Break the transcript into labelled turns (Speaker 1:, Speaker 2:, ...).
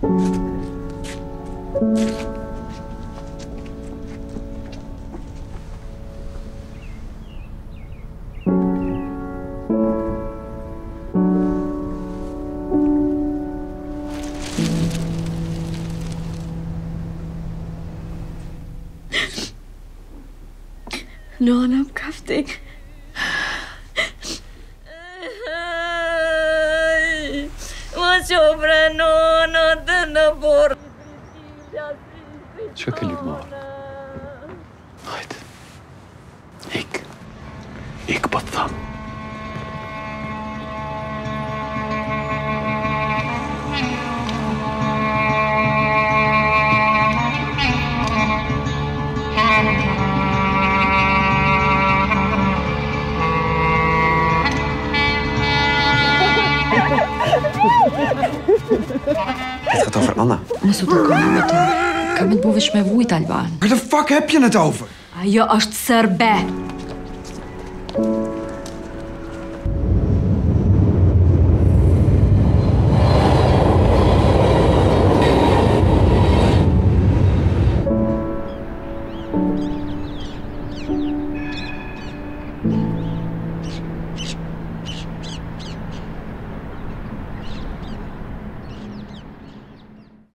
Speaker 1: نونم كفتك وشوفنا نونو تنبور
Speaker 2: شكل المار هايد هيك بطة
Speaker 3: Het gaat over Anna.
Speaker 4: Në su të kam me të. Kam të bove shme vujt, Alban.
Speaker 3: Waar de fuck heb je het over?
Speaker 4: Ajo është Serbe.